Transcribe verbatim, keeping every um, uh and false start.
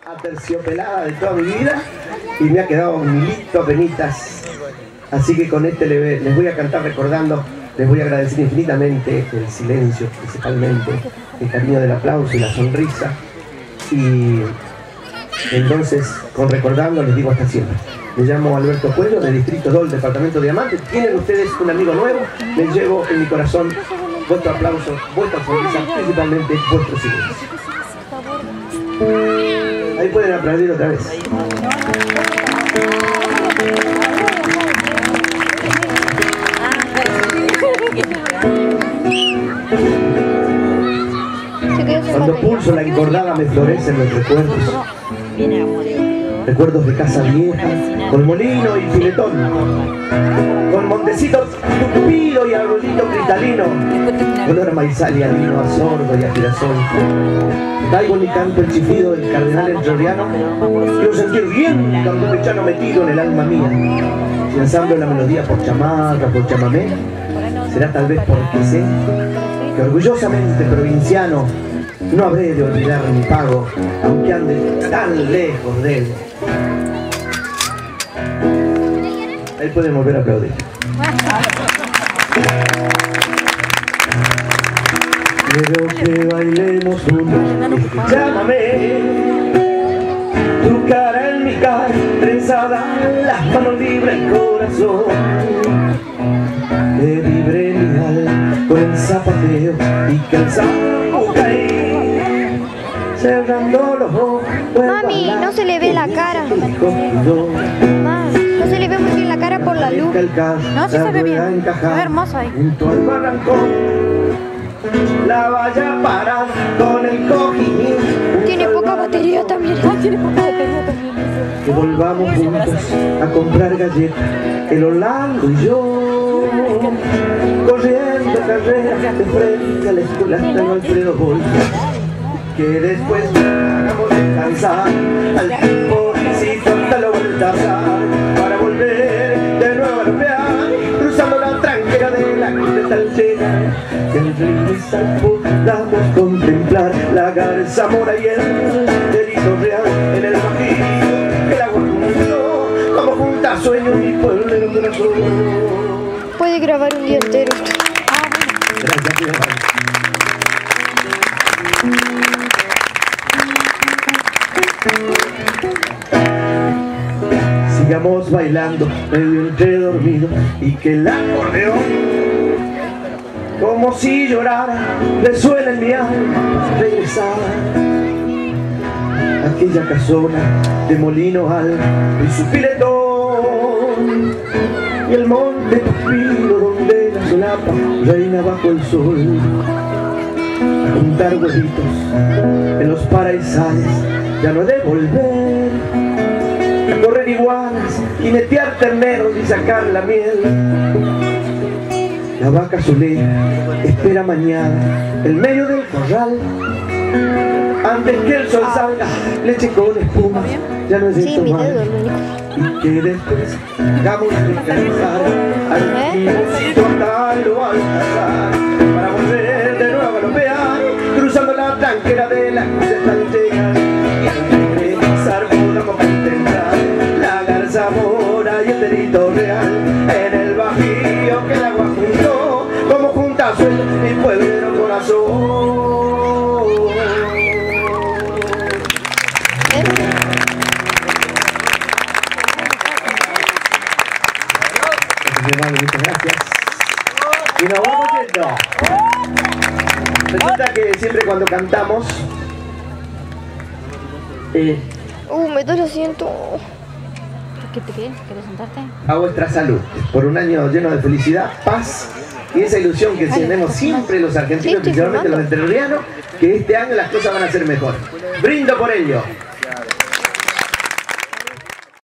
Aterciopelada de toda mi vida y me ha quedado un hilito apenitas. Así que con este les voy a cantar recordando, les voy a agradecer infinitamente el silencio, principalmente, el cariño del aplauso y la sonrisa. Y entonces, con recordando, les digo hasta siempre. Me llamo Alberto Cuello, del Distrito dos, departamento de Diamante. Tienen ustedes un amigo nuevo, me llevo en mi corazón vuestro aplauso, vuestra sonrisa, principalmente vuestro silencio. Ahí pueden aplaudir otra vez. Cuando pulso la encordada me florecen los recuerdos. Recuerdos de casa vieja, con molino y filetón, con montecito tupido y arroyito cristalino, olor a maizal y a vino, a sordo y a girasol. Traigo mi canto el chiflido del cardenal entrerriano. Quiero sentir bien campechano metido en el alma mía. Si ensamblo la melodía por chamarra, por chamamé, será tal vez porque sé que orgullosamente provinciano no habré de olvidar mi pago, aunque ande tan lejos de él. Ahí pueden volver a aplaudir. Quiero que bailemos juntos, llámame. Tu cara en mi cara, trenzada, las manos libres, el corazón. Que vibre mi alma con el zapateo y que el sapo caí. Cerrando los ojos. Mami, no se le ve la cara. Mamá, no se le ve muy bien la cara por la luz. No, sí se ve bien. Se ve hermoso ahí. Junto al barrancón, la valla parada con el cojín. Tiene poca batería también. Ah, tiene poca batería también. Que volvamos juntos a comprar galletas, el Orlando y yo, corriendo carreras de frente a la escuela hasta el Alfredo Boy. Que después hagamos descansar al timborcito hasta la vuelta para volver de nuevo a rompear, cruzando la tranquera de la cruz de Talchera. Que el ritmo podamos contemplar la garza mora y el delito real en el bajío, que el agua junto como junta sueños y pueblo de los corazón. Puede grabar un día entero. Gracias, tío. Sigamos bailando, medio entre dormido, y que el acordeón, como si llorara, resuena en mi alma, regresar a aquella casona de molino alto y su filetón, y el monte Tupilo donde la solapa reina bajo el sol. A juntar huevitos en los paraisales, ya no he de volver a correr iguanas, jinetear terneros y sacar la miel. La vaca solera espera mañana en medio del corral, antes que el sol salga, leche con espuma, ya no es de Sí, tomar. mi dedo es lo único. Y que después hagamos descansar al timocito hasta lo alcanzar, para volver de nuevo a galopear, cruzando la tranquera de la cruz de Talchera. Y al regresar podamos contemplar la garza mora y el delito real en el bajío, que el agua juntó como junta sueño mi pueblo corazón. Muchas gracias. Y nos vamos yendo. Resulta que siempre cuando cantamos eh, Uh, me duele el asiento. ¿Qué te qué? ¿Quieres sentarte? a vuestra salud, por un año lleno de felicidad, paz y esa ilusión que tenemos siempre los argentinos, Sí, estoy principalmente los filmando. entrerrianos, que este año las cosas van a ser mejor. Brindo por ello.